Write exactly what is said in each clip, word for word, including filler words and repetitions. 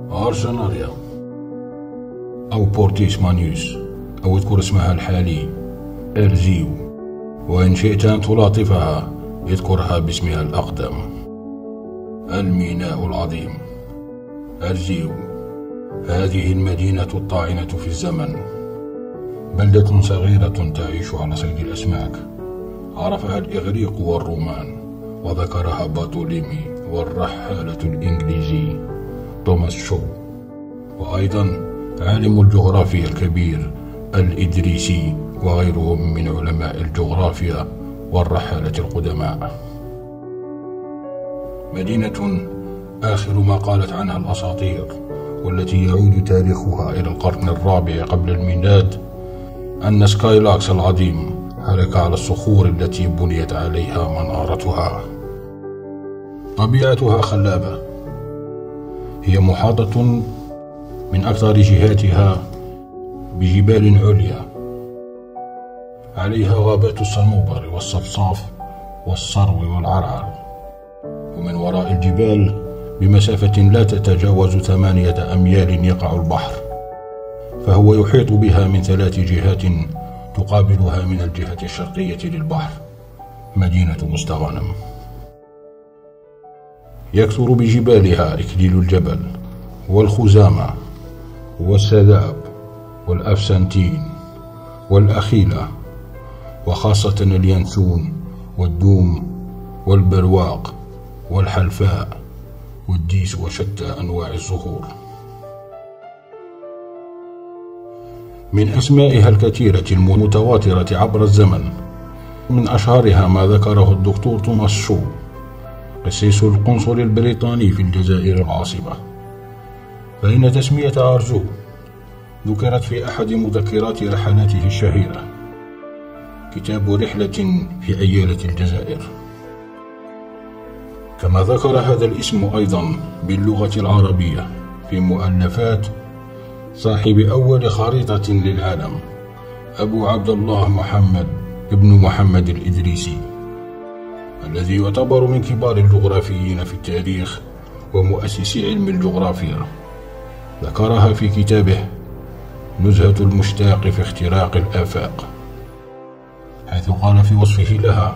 أرجناريا أو بورتيس مانيوس، أو اذكر اسمها الحالي أرزيو، وإن شئت أن تلاطفها اذكرها باسمها الأقدم الميناء العظيم أرزيو. هذه المدينة الطاعنة في الزمن، بلدة صغيرة تعيش على صيد الأسماك، عرفها الإغريق والرومان، وذكرها باتوليمي والرحالة الإنجليزي توماس شو، وأيضا عالم الجغرافيا الكبير الإدريسي وغيرهم من علماء الجغرافيا والرحالة القدماء. مدينة آخر ما قالت عنها الأساطير، والتي يعود تاريخها إلى القرن الرابع قبل الميلاد، أن سكايلاكس العظيم هلك على الصخور التي بنيت عليها منارتها. طبيعتها خلابة، هي محاطة من أكثر جهاتها بجبال عليا، عليها غابات الصنوبر والصفصاف والصرو والعرعر، ومن وراء الجبال بمسافة لا تتجاوز ثمانية أميال يقع البحر، فهو يحيط بها من ثلاث جهات تقابلها من الجهة الشرقية للبحر مدينة مستغانم. يكثر بجبالها إكليل الجبل والخزامة والسذاب والأفسنتين والأخيلة، وخاصة اليانسون والدوم والبرواق والحلفاء والديس وشتى أنواع الزهور. من أسمائها الكثيرة المتواترة عبر الزمن، من أشهرها ما ذكره الدكتور توماس شو قسيس القنصل البريطاني في الجزائر العاصمة، فإن تسمية أرزو ذكرت في أحد مذكرات رحلاته الشهيرة، كتاب رحلة في أيالة الجزائر. كما ذكر هذا الاسم أيضا باللغة العربية في مؤلفات صاحب أول خريطة للعالم أبو عبد الله محمد ابن محمد الإدريسي، الذي يعتبر من كبار الجغرافيين في التاريخ ومؤسسي علم الجغرافيا. ذكرها في كتابه نزهة المشتاق في اختراق الآفاق، حيث قال في وصفه لها: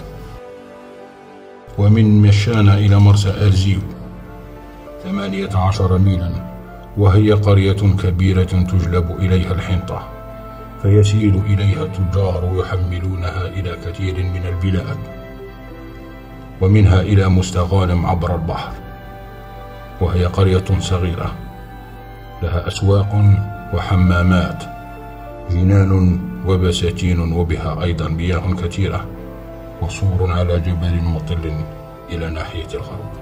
ومن مشانا إلى مرسى أرزيو ثمانية عشر ميلا، وهي قرية كبيرة تجلب إليها الحنطة، فيسير إليها التجار يحملونها إلى كثير من البلاد، ومنها إلى مستغانم عبر البحر، وهي قرية صغيرة لها أسواق وحمامات، جنان وبساتين، وبها أيضا مياه كثيرة، وسور على جبل مطل إلى ناحية الغرب.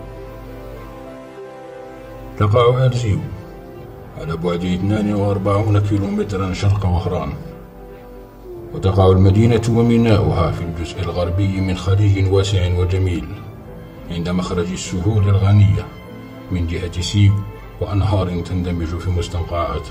تقع أرزيو على بعد اثنين وأربعين كيلومترا شرق وهران، وتقع المدينة وميناؤها في الجزء الغربي من خليج واسع وجميل عند مخرج السهول الغنية من جهة سيب وأنهار تندمج في مستنقعات.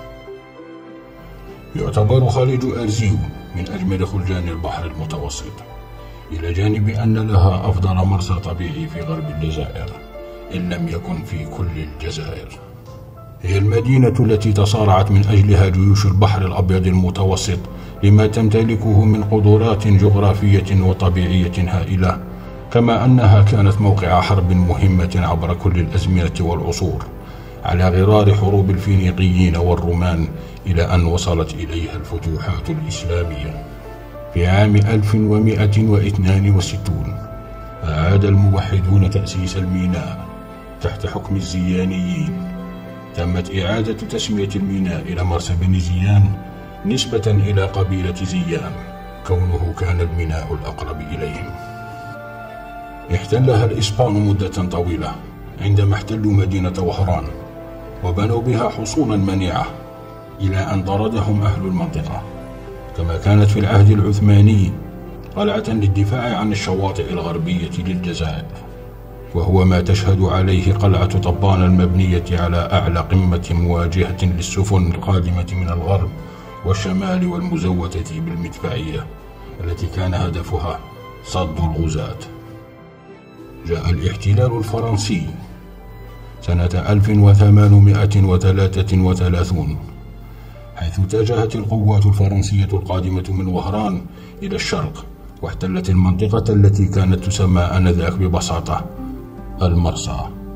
يعتبر خليج أرزيو من أجمل خلجان البحر المتوسط، إلى جانب أن لها أفضل مرسى طبيعي في غرب الجزائر إن لم يكن في كل الجزائر. هي المدينة التي تصارعت من أجلها جيوش البحر الأبيض المتوسط لما تمتلكه من قدرات جغرافية وطبيعية هائلة، كما أنها كانت موقع حرب مهمة عبر كل الأزمنة والعصور على غرار حروب الفينيقيين والرومان، إلى أن وصلت إليها الفتوحات الإسلامية. في عام ألف ومئة واثنين وستين أعاد الموحدون تأسيس الميناء تحت حكم الزيانيين. تمت إعادة تسمية الميناء إلى مرسى بن زيان نسبة إلى قبيلة زيان، كونه كان الميناء الأقرب إليهم. احتلها الإسبان مدة طويلة عندما احتلوا مدينة وهران، وبنوا بها حصونا منيعة إلى أن طردهم أهل المنطقة. كما كانت في العهد العثماني قلعة للدفاع عن الشواطئ الغربية للجزائر، وهو ما تشهد عليه قلعة طبان المبنية على أعلى قمة مواجهة للسفن القادمة من الغرب والشمال والمزودة بالمدفعية، التي كان هدفها صد الغزاة. جاء الاحتلال الفرنسي سنة ألف وثمانمائة وثلاثة وثلاثين، حيث اتجهت القوات الفرنسية القادمة من وهران إلى الشرق، واحتلت المنطقة التي كانت تسمى آنذاك ببساطة المرسى.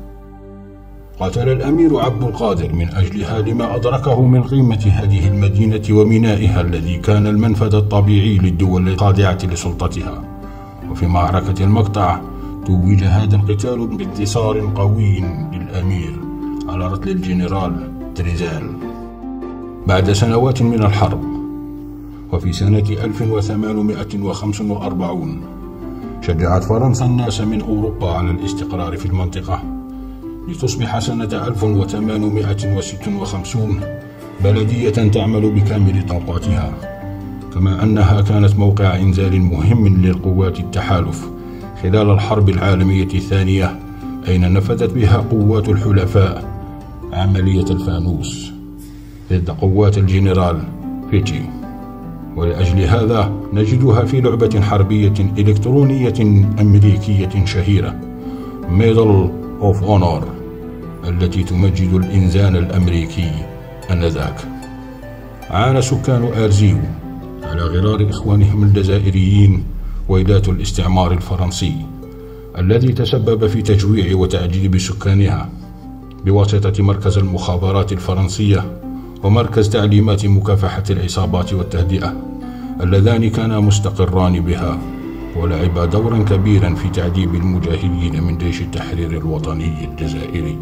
قاتل الأمير عبد القادر من أجلها لما أدركه من قيمة هذه المدينة ومينائها الذي كان المنفذ الطبيعي للدول الخاضعة لسلطتها. وفي معركة المقطع توج هذا القتال بانتصار قوي للأمير على رتل الجنرال تريزال بعد سنوات من الحرب. وفي سنة ألف وثمانمائة وخمسة وأربعين شجعت فرنسا الناس من أوروبا على الاستقرار في المنطقة، لتصبح سنة ألف وثمانمائة وستة وخمسين بلدية تعمل بكامل طاقاتها، كما أنها كانت موقع إنزال مهم للقوات التحالف خلال الحرب العالمية الثانية، أين نفذت بها قوات الحلفاء عملية الفانوس ضد قوات الجنرال فيتشي. ولأجل هذا نجدها في لعبة حربية إلكترونية أمريكية شهيرة Medal of Honor، التي تمجد الإنزال الأمريكي آنذاك. عانى سكان آرزيو على غرار إخوانهم الجزائريين ويلات الاستعمار الفرنسي، الذي تسبب في تجويع وتعذيب سكانها بواسطة مركز المخابرات الفرنسية ومركز تعليمات مكافحة العصابات والتهدئة، اللذان كانا مستقران بها، ولعبا دورا كبيرا في تعذيب المجاهدين من جيش التحرير الوطني الجزائري.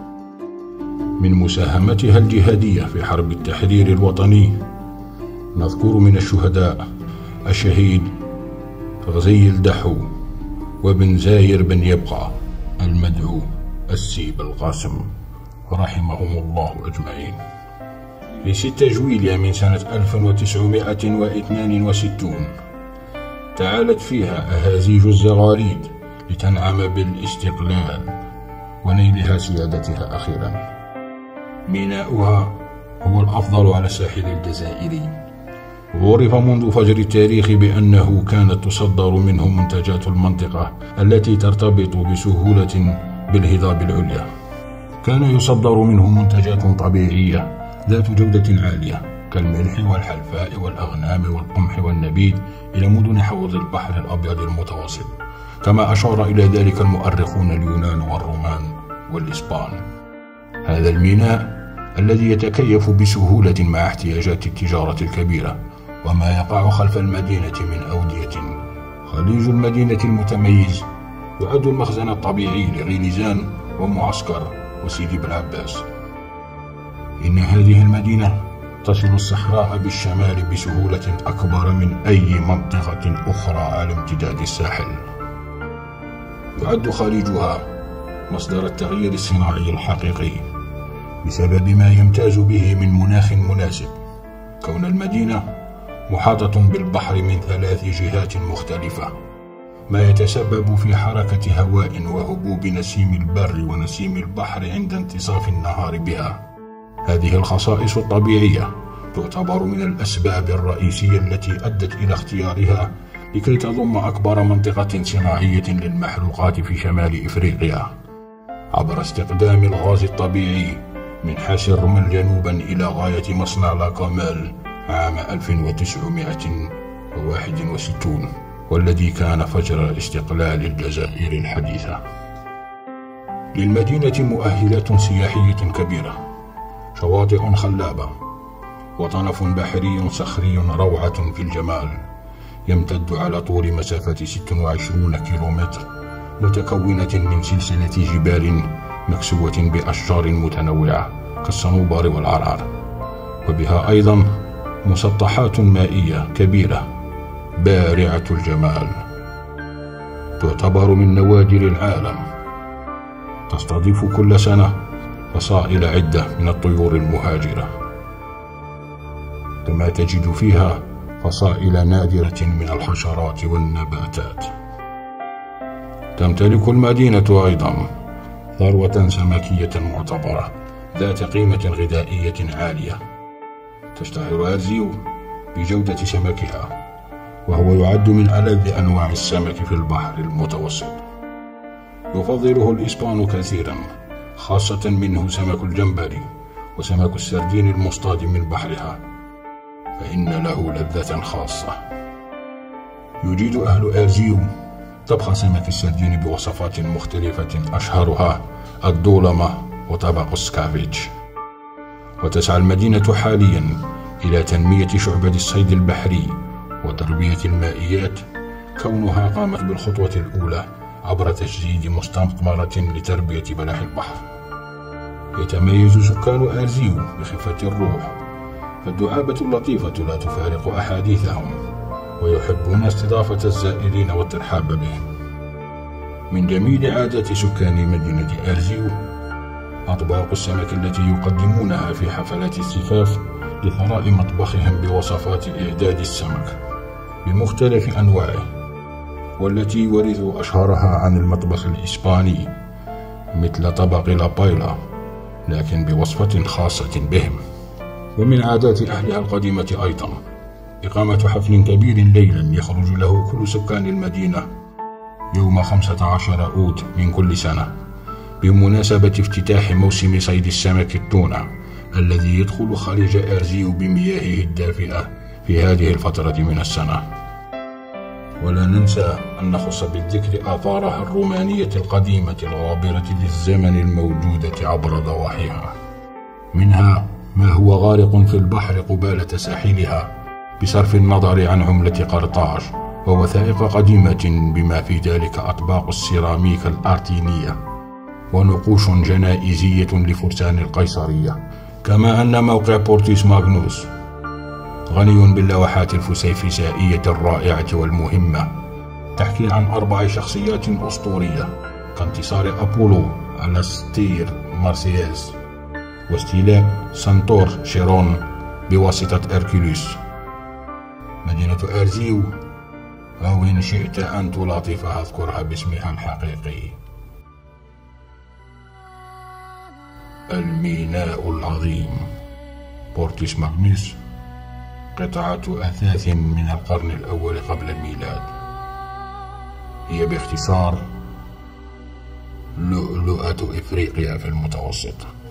من مساهمتها الجهادية في حرب التحرير الوطني نذكر من الشهداء الشهيد غزي الدحو وبن زاير بن يبقى المدعو السيب القاسم، رحمهم الله أجمعين. في ستة جويليا من سنة ألف وتسعمائة واثنين وستين تعالت فيها أهازيج الزغاريد لتنعم بالاستقلال ونيلها سيادتها أخيرا. ميناؤها هو الأفضل على الساحل الجزائري، عرف منذ فجر التاريخ بأنه كانت تصدر منه منتجات المنطقة التي ترتبط بسهولة بالهضاب العليا. كان يصدر منه منتجات طبيعية ذات جودة عالية كالملح والحلفاء والأغنام والقمح والنبيذ إلى مدن حوض البحر الأبيض المتوسط، كما أشار إلى ذلك المؤرخون اليونان والرومان والإسبان. هذا الميناء الذي يتكيف بسهولة مع احتياجات التجارة الكبيرة وما يقع خلف المدينة من أودية، خليج المدينة المتميز يعد المخزن الطبيعي لغيليزان ومعسكر وسيدي بالعباس. إن هذه المدينة تصل الصحراء بالشمال بسهولة أكبر من أي منطقة أخرى على امتداد الساحل. يعد خليجها مصدر التغيير الصناعي الحقيقي بسبب ما يمتاز به من مناخ مناسب، كون المدينة محاطة بالبحر من ثلاث جهات مختلفة، ما يتسبب في حركة هواء وهبوب نسيم البر ونسيم البحر عند انتصاف النهار بها. هذه الخصائص الطبيعية تعتبر من الأسباب الرئيسية التي أدت إلى اختيارها لكي تضم أكبر منطقة صناعية للمحروقات في شمال إفريقيا، عبر استخدام الغاز الطبيعي من حاسر الرمل جنوبا إلى غاية مصنع لاكامال عام ألف وتسعمائة وواحد وستين، والذي كان فجر استقلال الجزائر الحديثة. للمدينة مؤهلات سياحية كبيرة، شواطئ خلابة وطنف بحري صخري روعة في الجمال، يمتد على طول مسافة ستة وعشرين كيلومتر، متكونة من سلسلة جبال مكسوة بأشجار متنوعة كالصنوبر والعرعر، وبها أيضا مسطحات مائية كبيرة بارعة الجمال، تعتبر من نوادر العالم، تستضيف كل سنة فصائل عدة من الطيور المهاجرة، كما تجد فيها فصائل نادرة من الحشرات والنباتات. تمتلك المدينة أيضا ثروة سمكية معتبرة ذات قيمة غذائية عالية. تشتهر آرزيو بجودة سمكها، وهو يعد من ألذ أنواع السمك في البحر المتوسط. يفضله الإسبان كثيرا، خاصة منه سمك الجمبري وسمك السردين المصطاد من بحرها، فإن له لذة خاصة. يجيد أهل آرزيو طبخ سمك السردين بوصفات مختلفة أشهرها الدولمة وطبق السكافيتش. وتسعى المدينة حاليا إلى تنمية شعبة الصيد البحري وتربية المائيات، كونها قامت بالخطوة الأولى عبر تجديد مستعمرة لتربية بلح البحر. يتميز سكان آرزيو بخفة الروح، فالدعابة اللطيفة لا تفارق أحاديثهم، ويحبون استضافة الزائرين والترحاب بهم. من جميل عادات سكان مدينة آرزيو أطباق السمك التي يقدمونها في حفلات الزفاف لثراء مطبخهم بوصفات إعداد السمك بمختلف أنواعه، والتي ورثوا أشهرها عن المطبخ الإسباني مثل طبق لابايلا، لكن بوصفة خاصة بهم. ومن عادات أهلها القديمة أيضا إقامة حفل كبير ليلا يخرج له كل سكان المدينة يوم خمسة عشر أوت من كل سنة، بمناسبة افتتاح موسم صيد السمك التونة الذي يدخل خليج آرزيو بمياهه الدافئة في هذه الفترة من السنة. ولا ننسى أن نخص بالذكر آثارها الرومانية القديمة الغابرة للزمن الموجودة عبر ضواحيها، منها ما هو غارق في البحر قبالة ساحلها بصرف النظر عن عملة قرطاج ووثائق قديمة، بما في ذلك أطباق السيراميك الآرتينية ونقوش جنائزية لفرسان القيصرية. كما أن موقع بورتيس ماغنوس غني باللوحات الفسيفسائية الرائعة والمهمة، تحكي عن أربع شخصيات أسطورية كانتصار أبولو على ستير مارسياس، واستيلاء سنتور شيرون بواسطة أركيلوس. مدينة آرزيو، أو إن شئت أن تلاطفها اذكرها باسمها الحقيقي: الميناء العظيم. بورتيس ماغنوس قطعة أثاث من القرن الأول قبل الميلاد، هي باختصار لؤلؤة إفريقيا في المتوسط.